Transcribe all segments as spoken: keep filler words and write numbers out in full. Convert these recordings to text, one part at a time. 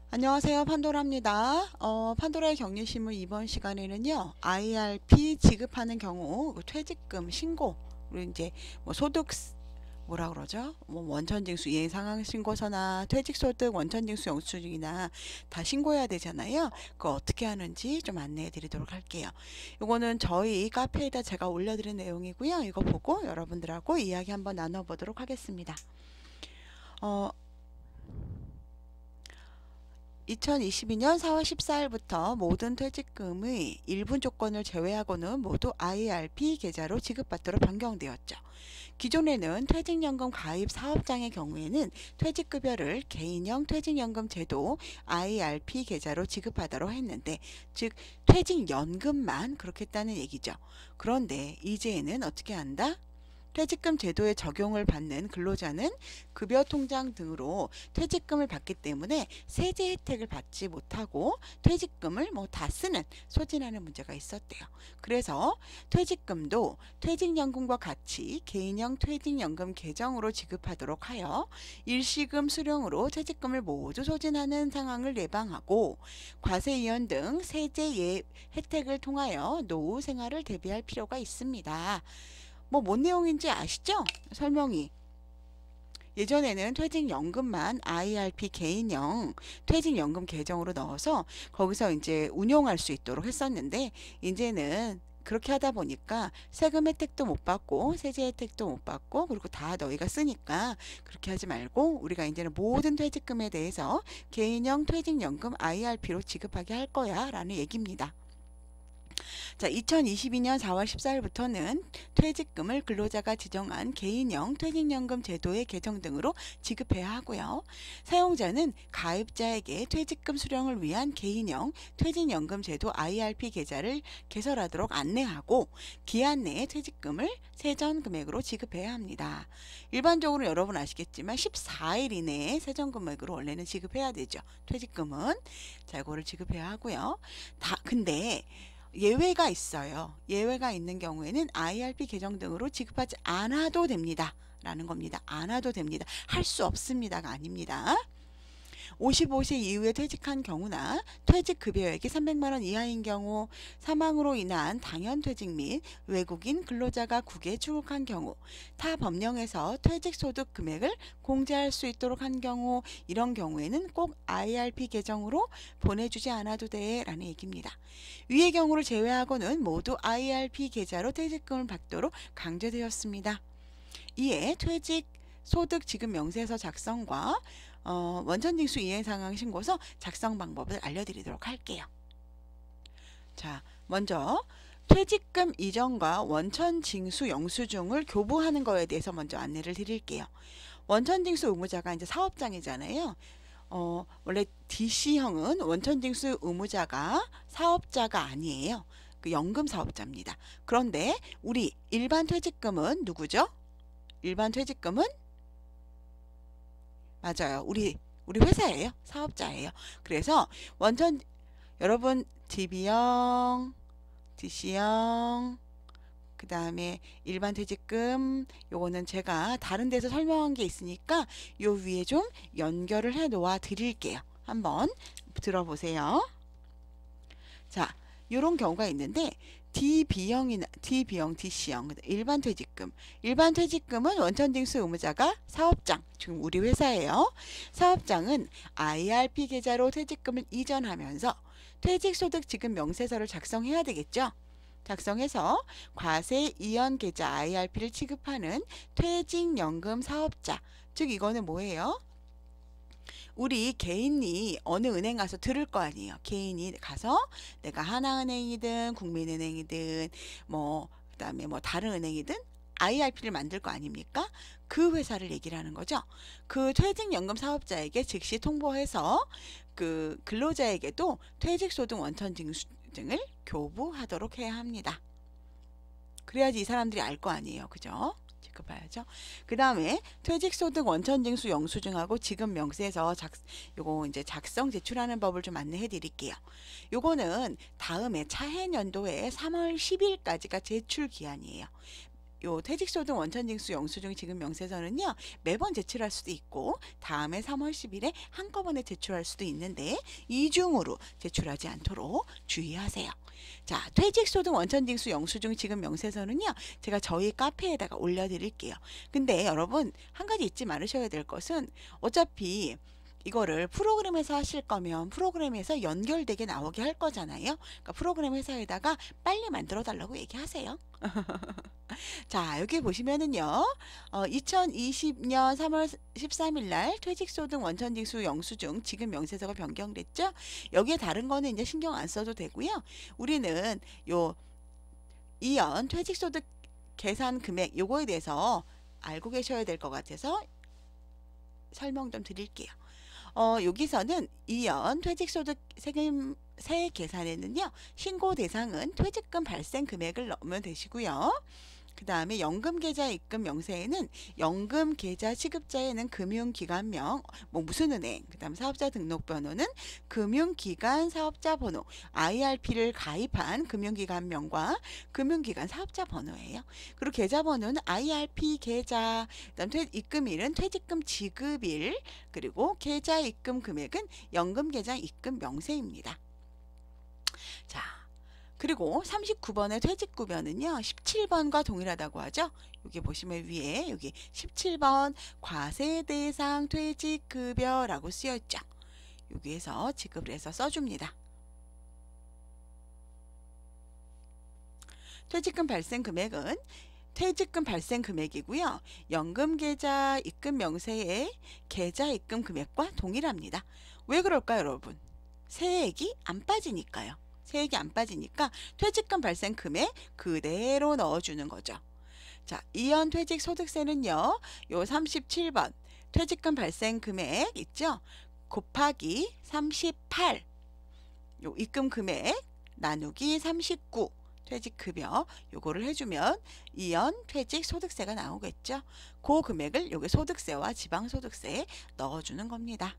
안녕하세요. 판도라입니다. 어, 판도라의 격리신문 이번 시간에는요, 아이알피 지급하는 경우 그 퇴직금 신고, 그리고 이제 뭐 소득, 뭐라 그러죠? 뭐 원천징수 이행 상황 신고서나 퇴직소득 원천징수 영수증이나 다 신고해야 되잖아요. 그거 어떻게 하는지 좀 안내해 드리도록 할게요. 이거는 저희 카페에다 제가 올려드린 내용이고요. 이거 보고 여러분들하고 이야기 한번 나눠보도록 하겠습니다. 어, 이천이십이 년 사월 십사일부터 모든 퇴직금의 일부 조건을 제외하고는 모두 아이알피 계좌로 지급받도록 변경되었죠. 기존에는 퇴직연금 가입 사업장의 경우에는 퇴직급여를 개인형 퇴직연금 제도 아이알피 계좌로 지급하도록 했는데, 즉 퇴직연금만 그렇게 했다는 얘기죠. 그런데 이제는 어떻게 한다? 퇴직금 제도에 적용을 받는 근로자는 급여 통장 등으로 퇴직금을 받기 때문에 세제 혜택을 받지 못하고 퇴직금을 뭐 다 쓰는 소진하는 문제가 있었대요. 그래서 퇴직금도 퇴직연금과 같이 개인형 퇴직연금 계정으로 지급하도록 하여 일시금 수령으로 퇴직금을 모두 소진하는 상황을 예방하고 과세이연 등 세제 예 혜택을 통하여 노후 생활을 대비할 필요가 있습니다. 뭐 뭔 내용인지 아시죠? 설명이. 예전에는 퇴직연금만 아이알피 개인형 퇴직연금 계정으로 넣어서 거기서 이제 운용할 수 있도록 했었는데, 이제는 그렇게 하다 보니까 세금 혜택도 못 받고 세제 혜택도 못 받고 그리고 다 너희가 쓰니까 그렇게 하지 말고 우리가 이제는 모든 퇴직금에 대해서 개인형 퇴직연금 아이알피로 지급하게 할 거야 라는 얘기입니다. 자, 이천이십이 년 사월 십사일부터는 퇴직금을 근로자가 지정한 개인형 퇴직연금 제도의 계정 등으로 지급해야 하고요. 사용자는 가입자에게 퇴직금 수령을 위한 개인형 퇴직연금 제도 아이알피 계좌를 개설하도록 안내하고 기한 내에 퇴직금을 세전 금액으로 지급해야 합니다. 일반적으로 여러분 아시겠지만 십사일 이내에 세전 금액으로 원래는 지급해야 되죠. 퇴직금은. 자, 이거를 지급해야 하고요. 다 근데 예외가 있어요. 예외가 있는 경우에는 아이알피 계정 등으로 지급하지 않아도 됩니다. 라는 겁니다. 않아도 됩니다. 할 수 없습니다가 아닙니다. 오십오 세 이후에 퇴직한 경우나 퇴직급여액이 삼백만 원 이하인 경우, 사망으로 인한 당연퇴직 및 외국인 근로자가 국외에 출국한 경우, 타 법령에서 퇴직소득 금액을 공제할 수 있도록 한 경우, 이런 경우에는 꼭 아이알피 계정으로 보내주지 않아도 돼 라는 얘기입니다. 위의 경우를 제외하고는 모두 아이알피 계좌로 퇴직금을 받도록 강제되었습니다. 이에 퇴직 소득 지급 명세서 작성과 어, 원천징수 이행 상황 신고서 작성 방법을 알려드리도록 할게요. 자, 먼저 퇴직금 이전과 원천징수 영수증을 교부하는 거에 대해서 먼저 안내를 드릴게요. 원천징수 의무자가 이제 사업장이잖아요. 어, 원래 디씨형은 원천징수 의무자가 사업자가 아니에요. 그 연금 사업자입니다. 그런데 우리 일반 퇴직금은 누구죠? 일반 퇴직금은 맞아요. 우리 우리 회사예요. 사업자예요. 그래서 원천 여러분 디비형, 디씨형, 그 다음에 일반 퇴직금, 요거는 제가 다른 데서 설명한 게 있으니까 요 위에 좀 연결을 해 놓아 드릴게요. 한번 들어보세요. 자, 요런 경우가 있는데 디비형이나 디비형, 디씨형, 일반 퇴직금. 일반 퇴직금은 원천징수 의무자가 사업장, 지금 우리 회사예요. 사업장은 아이알피 계좌로 퇴직금을 이전하면서 퇴직소득 지급 명세서를 작성해야 되겠죠. 작성해서 과세 이연 계좌 아이알피를 취급하는 퇴직연금 사업자, 즉 이거는 뭐예요? 우리 개인이 어느 은행 가서 들을 거 아니에요. 개인이 가서 내가 하나은행이든 국민은행이든 뭐 그다음에 뭐 다른 은행이든 아이알피를 만들 거 아닙니까? 그 회사를 얘기를 하는 거죠. 그 퇴직연금 사업자에게 즉시 통보해서 그 근로자에게도 퇴직소득 원천징수증을 교부하도록 해야 합니다. 그래야지 이 사람들이 알 거 아니에요. 그죠? 지급해야죠. 그 다음에 퇴직소득 원천징수 영수증하고 지급 명세서 작, 요거 이제 작성 제출하는 법을 좀 안내해 드릴게요. 요거는 다음에 차해 연도에 삼월 십일까지가 제출 기한이에요. 요 퇴직소득 원천징수 영수증 지급 명세서는요 매번 제출할 수도 있고 다음에 삼월 십일에 한꺼번에 제출할 수도 있는데 이중으로 제출하지 않도록 주의하세요. 자, 퇴직소득 원천징수 영수증 지급 명세서는요 제가 저희 카페에다가 올려드릴게요. 근데 여러분 한 가지 잊지 말으셔야 될 것은 어차피 이거를 프로그램에서 하실 거면 프로그램에서 연결되게 나오게 할 거잖아요. 그러니까 프로그램 회사에다가 빨리 만들어 달라고 얘기하세요. 자, 여기 보시면은요, 어, 이천이십 년 삼월 십삼일 날 퇴직소득 원천징수 영수증 지급 명세서가 변경됐죠? 여기에 다른 거는 이제 신경 안 써도 되고요. 우리는 요 이연 퇴직소득 계산 금액 요거에 대해서 알고 계셔야 될 것 같아서 설명 좀 드릴게요. 어, 여기서는 이연 퇴직소득 세금 세 계산에는요 신고 대상은 퇴직금 발생 금액을 넣으면 되시고요. 그 다음에 연금계좌 입금 명세에는 연금계좌 취급자에는 금융기관명, 뭐 무슨 은행, 그 다음 사업자 등록번호는 금융기관 사업자 번호, 아이알피를 가입한 금융기관명과 금융기관 사업자 번호예요. 그리고 계좌번호는 아이알피 계좌, 그 다음 퇴, 입금일은 퇴직금 지급일, 그리고 계좌 입금 금액은 연금계좌 입금 명세입니다. 자. 그리고 삼십구 번의 퇴직급여는요 십칠 번과 동일하다고 하죠. 여기 보시면 위에 여기 십칠 번 과세대상 퇴직급여라고 쓰여있죠. 여기에서 지급을 해서 써줍니다. 퇴직금 발생 금액은 퇴직금 발생 금액이고요. 연금계좌 입금 명세의 계좌 입금 금액과 동일합니다. 왜 그럴까요, 여러분? 세액이 안 빠지니까요. 세액이 안 빠지니까 퇴직금 발생 금액 그대로 넣어주는 거죠. 자, 이연 퇴직 소득세는요. 요 삼십칠 번 퇴직금 발생 금액 있죠? 곱하기 삼십팔 요 입금 금액 나누기 삼십구 퇴직급여 요거를 해주면 이연 퇴직 소득세가 나오겠죠. 그 금액을 여기 소득세와 지방소득세에 넣어주는 겁니다.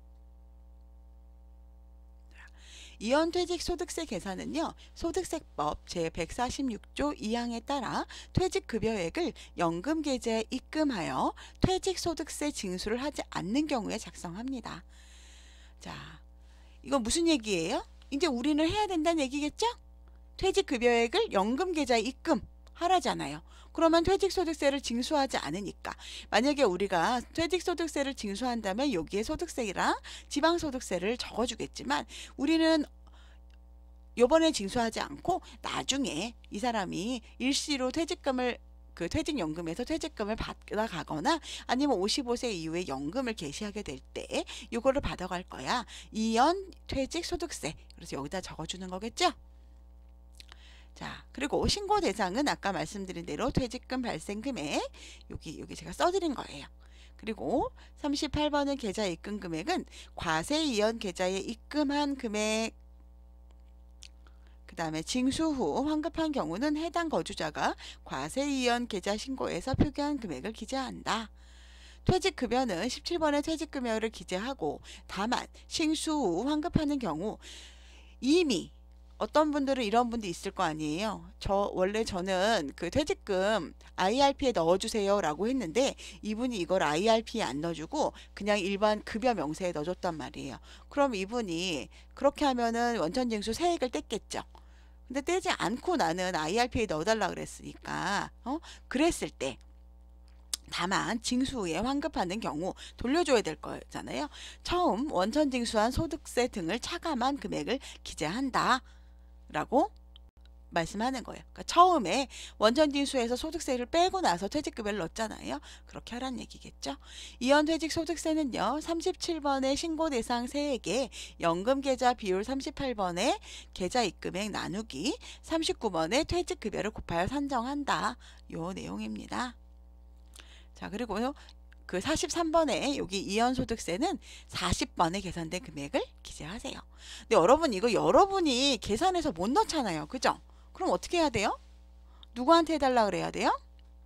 이연퇴직 소득세 계산은요. 소득세법 제백사십육 조 이 항에 따라 퇴직급여액을 연금계좌에 입금하여 퇴직소득세 징수를 하지 않는 경우에 작성합니다. 자, 이거 무슨 얘기예요? 이제 우리는 해야 된다는 얘기겠죠? 퇴직급여액을 연금계좌에 입금하라잖아요. 그러면 퇴직소득세를 징수하지 않으니까 만약에 우리가 퇴직소득세를 징수한다면 여기에 소득세랑 지방소득세를 적어주겠지만 우리는 요번에 징수하지 않고 나중에 이 사람이 일시로 퇴직금을 그 퇴직연금에서 퇴직금을 받아가거나 아니면 오십오 세 이후에 연금을 개시하게 될 때 요거를 받아갈 거야. 이연 퇴직소득세. 그래서 여기다 적어주는 거겠죠? 자, 그리고 신고 대상은 아까 말씀드린 대로 퇴직금 발생 금액 여기 여기 제가 써드린 거예요. 그리고 삼십팔 번은 계좌 입금 금액은 과세 이연 계좌에 입금한 금액 그 다음에 징수 후 환급한 경우는 해당 거주자가 과세 이연 계좌 신고에서 표기한 금액을 기재한다. 퇴직급여는 십칠 번의 퇴직급여를 기재하고 다만 징수 후 환급하는 경우 이미 어떤 분들은 이런 분도 있을 거 아니에요. 저 원래 저는 그 퇴직금 아이알피에 넣어주세요 라고 했는데 이분이 이걸 아이알피에 안 넣어주고 그냥 일반 급여 명세에 넣어줬단 말이에요. 그럼 이분이 그렇게 하면은 원천징수 세액을 뗐겠죠. 근데 떼지 않고 나는 아이알피에 넣어달라 그랬으니까 어? 그랬을 때 다만 징수 후에 환급하는 경우 돌려줘야 될 거잖아요. 처음 원천징수한 소득세 등을 차감한 금액을 기재한다 라고 말씀하는 거예요. 그러니까 처음에 원천징수에서 소득세를 빼고 나서 퇴직급여를 넣었잖아요. 그렇게 하라는 얘기겠죠. 이연퇴직 소득세는요. 삼십칠 번의 신고대상 세액에 연금계좌 비율 삼십팔 번의 계좌 입금액 나누기 삼십구 번의 퇴직급여를 곱하여 산정한다. 요 내용입니다. 자, 그리고요. 그 사십삼 번에 여기 이연소득세는 사십 번에 계산된 금액을 기재하세요. 근데 여러분 이거 여러분이 계산해서 못 넣잖아요. 그죠? 그럼 어떻게 해야 돼요? 누구한테 해달라 그래야 돼요?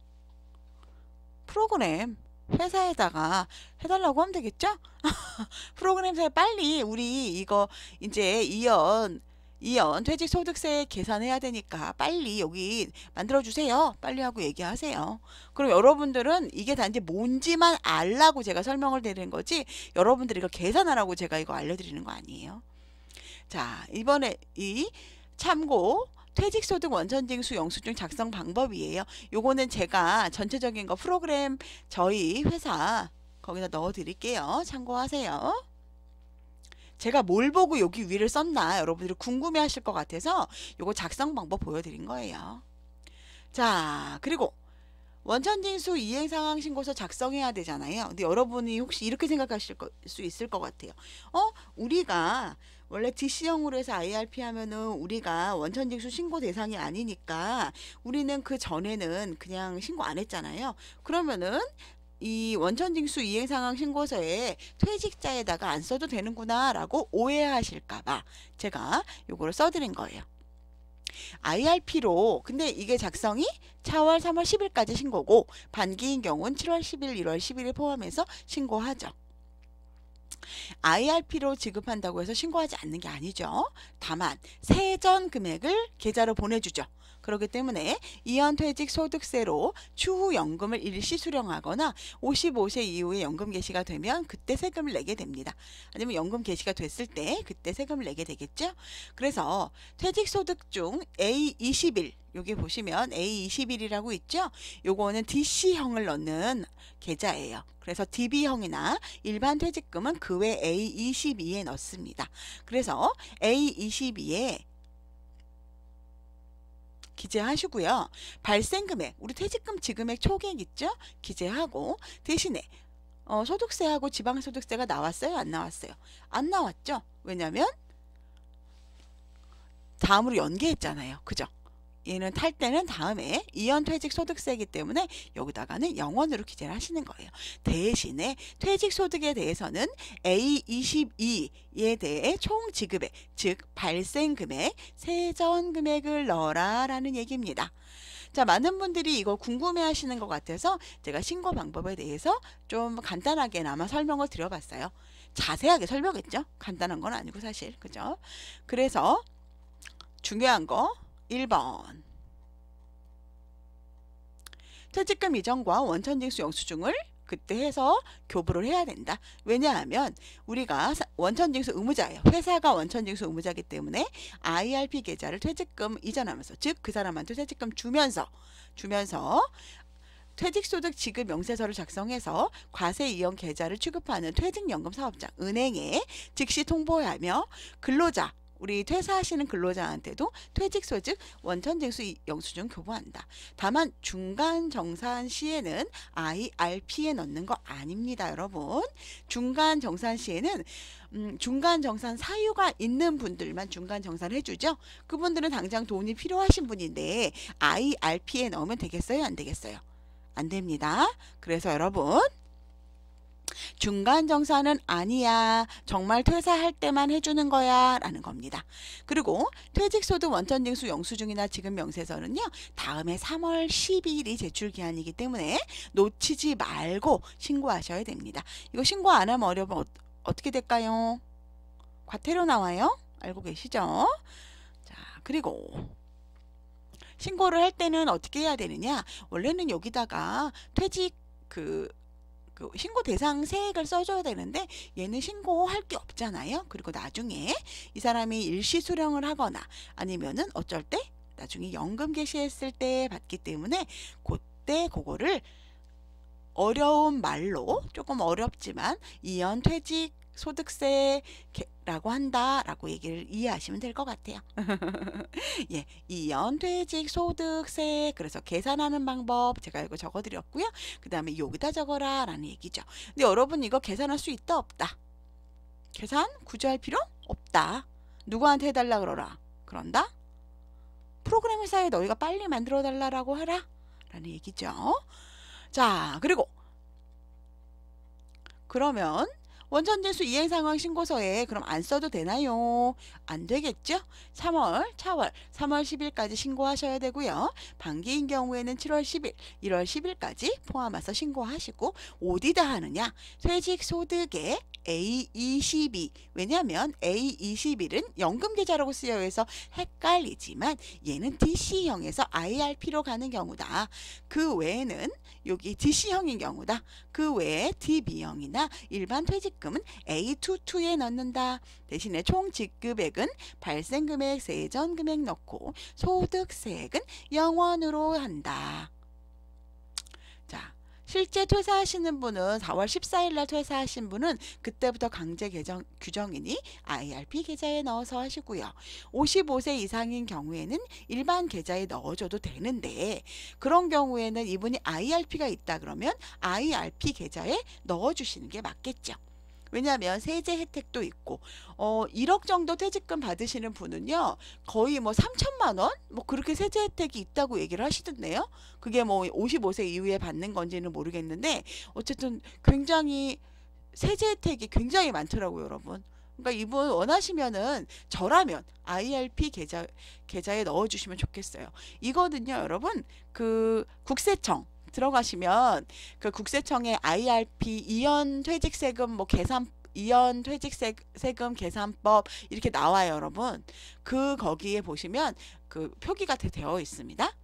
프로그램 회사에다가 해달라고 하면 되겠죠? 프로그램사에 빨리 우리 이거 이제 이연 이연 퇴직소득세 계산해야 되니까 빨리 여기 만들어주세요. 빨리 하고 얘기하세요. 그럼 여러분들은 이게 단지 뭔지만 알라고 제가 설명을 드리는 거지 여러분들이 이거 계산하라고 제가 이거 알려드리는 거 아니에요. 자, 이번에 이 참고 퇴직소득 원천징수 영수증 작성 방법이에요. 요거는 제가 전체적인 거 프로그램 저희 회사 거기다 넣어 드릴게요. 참고하세요. 제가 뭘 보고 여기 위를 썼나 여러분들이 궁금해 하실 것 같아서 요거 작성 방법 보여드린 거예요. 자, 그리고 원천징수 이행상황 신고서 작성해야 되잖아요. 근데 여러분이 혹시 이렇게 생각하실 수 있을 것 같아요. 어? 우리가 원래 디씨형으로 해서 아이알피 하면은 우리가 원천징수 신고 대상이 아니니까 우리는 그 전에는 그냥 신고 안 했잖아요. 그러면은 이 원천징수 이행상황 신고서에 퇴직자에다가 안 써도 되는구나 라고 오해하실까봐 제가 요거를 써드린 거예요. 아이알피로 근데 이게 작성이 사월, 삼월, 십일까지 신고고 반기인 경우는 칠월 십일, 일월 십일을 포함해서 신고하죠. 아이알피로 지급한다고 해서 신고하지 않는 게 아니죠. 다만 세전 금액을 계좌로 보내주죠. 그렇기 때문에 이연 퇴직 소득세로 추후 연금을 일시 수령하거나 오십오 세 이후에 연금 개시가 되면 그때 세금을 내게 됩니다. 아니면 연금 개시가 됐을 때 그때 세금을 내게 되겠죠. 그래서 퇴직 소득 중 에이 이십일 여기 보시면 에이 이십일이라고 있죠. 요거는 디씨형을 넣는 계좌예요. 그래서 디비형이나 일반 퇴직금은 그 외 에이 이십이에 넣습니다. 그래서 에이 이십이에 기재하시고요. 발생금액, 우리 퇴직금 지금액 초기액 있죠? 기재하고 대신에 어, 소득세하고 지방소득세가 나왔어요? 안 나왔어요? 안 나왔죠? 왜냐면 다음으로 연계했잖아요. 그죠? 얘는 탈 때는 다음에 이연 퇴직 소득세이기 때문에 여기다가는 영 원으로 기재를 하시는 거예요. 대신에 퇴직 소득에 대해서는 에이 이십이에 대해 총 지급액, 즉 발생 금액, 세전 금액을 넣어라 라는 얘기입니다. 자, 많은 분들이 이거 궁금해 하시는 것 같아서 제가 신고 방법에 대해서 좀 간단하게나마 설명을 드려봤어요. 자세하게 설명했죠? 간단한 건 아니고 사실. 그죠? 그래서 중요한 거 일 번 퇴직금 이전과 원천징수 영수증을 그때 해서 교부를 해야 된다. 왜냐하면 우리가 원천징수 의무자예요. 회사가 원천징수 의무자이기 때문에 아이알피 계좌를 퇴직금 이전하면서 즉 그 사람한테 퇴직금 주면서 주면서 퇴직소득 지급 명세서를 작성해서 과세 이연 계좌를 취급하는 퇴직연금 사업자 은행에 즉시 통보하며 근로자 우리 퇴사하시는 근로자한테도 퇴직소득 원천징수 영수증 교부한다. 다만 중간 정산 시에는 아이알피에 넣는 거 아닙니다, 여러분. 중간 정산 시에는 음, 중간 정산 사유가 있는 분들만 중간 정산을 해주죠. 그분들은 당장 돈이 필요하신 분인데 아이알피에 넣으면 되겠어요, 안 되겠어요? 안 됩니다. 그래서 여러분 중간 정산은 아니야. 정말 퇴사할 때만 해주는 거야 라는 겁니다. 그리고 퇴직소득 원천징수 영수증이나 지급 명세서는요. 다음에 삼월 십일이 제출기한이기 때문에 놓치지 말고 신고하셔야 됩니다. 이거 신고 안 하면 어려우면 어, 어떻게 될까요? 과태료 나와요. 알고 계시죠? 자, 그리고 신고를 할 때는 어떻게 해야 되느냐? 원래는 여기다가 퇴직 그 그 신고 대상 세액을 써줘야 되는데 얘는 신고할 게 없잖아요. 그리고 나중에 이 사람이 일시 수령을 하거나 아니면은 어쩔 때 나중에 연금 개시했을 때 받기 때문에 그때 그거를 어려운 말로 조금 어렵지만 이연 퇴직 소득세라고 한다라고 얘기를 이해하시면 될 것 같아요. 예, 이연 퇴직 소득세 그래서 계산하는 방법 제가 이거 적어드렸고요. 그 다음에 여기다 적어라 라는 얘기죠. 근데 여러분 이거 계산할 수 있다 없다? 계산 굳이 할 필요 없다. 누구한테 해달라 그러라? 그런다? 프로그램 회사에 너희가 빨리 만들어 달라고 하라 라는 얘기죠. 자, 그리고 그러면 원천징수 이행상황 신고서에 그럼 안 써도 되나요? 안 되겠죠? 삼월, 차월, 삼월 십 일까지 신고하셔야 되고요. 반기인 경우에는 칠월 십 일, 일월 십 일까지 포함해서 신고하시고 어디다 하느냐? 퇴직소득에 에이 이십이, 왜냐하면 에이 이십일은 연금계좌라고 쓰여 있어서 헷갈리지만 얘는 디씨형에서 아이알피로 가는 경우다. 그 외에는 여기 디씨형인 경우다. 그 외에 디비형이나 일반 퇴직금은 에이 이십이에 넣는다. 대신에 총 직급액은 발생금액, 세전금액 넣고 소득세액은 영원으로 한다. 자, 실제 퇴사하시는 분은 사월 십사일 날 퇴사하신 분은 그때부터 강제 개정, 규정이니 아이알피 계좌에 넣어서 하시고요. 오십오 세 이상인 경우에는 일반 계좌에 넣어줘도 되는데 그런 경우에는 이분이 아이알피가 있다 그러면 아이알피 계좌에 넣어주시는 게 맞겠죠. 왜냐하면 세제 혜택도 있고 어 일억 정도 퇴직금 받으시는 분은요 거의 뭐 삼천만 원 뭐 그렇게 세제 혜택이 있다고 얘기를 하시던데요. 그게 뭐 오십오 세 이후에 받는 건지는 모르겠는데 어쨌든 굉장히 세제 혜택이 굉장히 많더라고요, 여러분. 그러니까 이분 원하시면은 저라면 아이알피 계좌 계좌에 넣어주시면 좋겠어요. 이거는요, 여러분 그 국세청 들어가시면 그 국세청의 아이알피 이연 퇴직세금 뭐 계산 이연 퇴직세금 계산법 이렇게 나와요, 여러분. 그 거기에 보시면 그 표기가 되어 있습니다.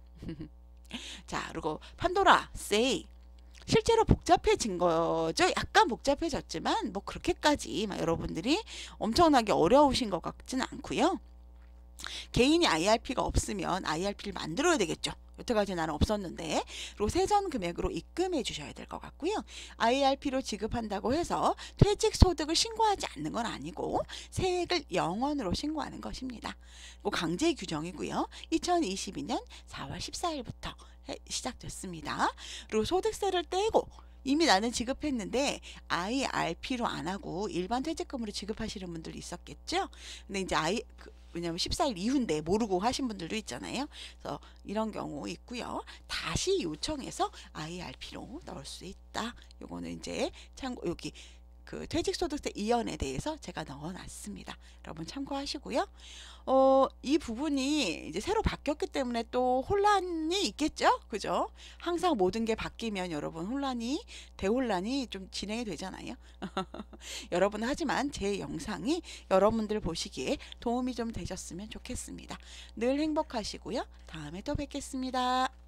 자, 그리고 판도라 세이 실제로 복잡해진 거죠. 약간 복잡해졌지만 뭐 그렇게까지 막 여러분들이 엄청나게 어려우신 것 같지는 않고요. 개인이 아이알피가 없으면 아이알피를 만들어야 되겠죠. 여태까지 나는 없었는데. 그리고 세전 금액으로 입금해 주셔야 될 것 같고요. 아이알피로 지급한다고 해서 퇴직소득을 신고하지 않는 건 아니고 세액을 영원으로 신고하는 것입니다. 그리고 강제 규정이고요. 이천이십이 년 사월 십사일부터 시작됐습니다. 그리고 소득세를 떼고 이미 나는 지급했는데 아이알피로 안 하고 일반 퇴직금으로 지급하시는 분들이 있었겠죠. 근데 이제 아이 그, 왜냐면 십사일 이후인데 모르고 하신 분들도 있잖아요. 그래서 이런 경우 있고요. 다시 요청해서 아이알피로 넣을 수 있다. 요거는 이제 참고 여기 그 퇴직소득세 이연에 대해서 제가 넣어놨습니다. 여러분 참고하시고요. 어, 이 부분이 이제 새로 바뀌었기 때문에 또 혼란이 있겠죠? 그죠? 항상 모든 게 바뀌면 여러분 혼란이, 대혼란이 좀 진행이 되잖아요. 여러분 하지만 제 영상이 여러분들 보시기에 도움이 좀 되셨으면 좋겠습니다. 늘 행복하시고요. 다음에 또 뵙겠습니다.